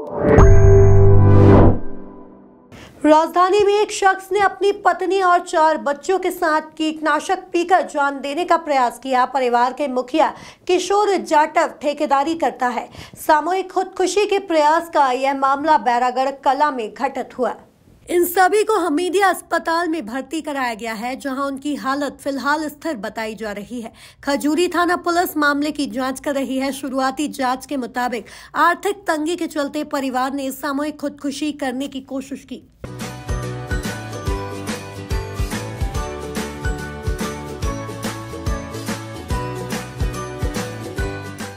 राजधानी में एक शख्स ने अपनी पत्नी और 4 बच्चों के साथ कीटनाशक पीकर जान देने का प्रयास किया। परिवार के मुखिया किशोर जाटव ठेकेदारी करता है। सामूहिक खुदकुशी के प्रयास का यह मामला बैरागढ़ कला में घटित हुआ। इन सभी को हमीदिया अस्पताल में भर्ती कराया गया है, जहां उनकी हालत फिलहाल स्थिर बताई जा रही है। खजूरी थाना पुलिस मामले की जांच कर रही है। शुरुआती जांच के मुताबिक आर्थिक तंगी के चलते परिवार ने सामूहिक खुदकुशी करने की कोशिश की।